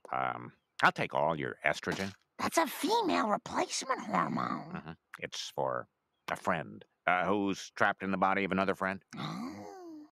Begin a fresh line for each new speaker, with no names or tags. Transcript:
I'll take all your estrogen.
That's a female replacement hormone.
It's for a friend who's trapped in the body of another friend.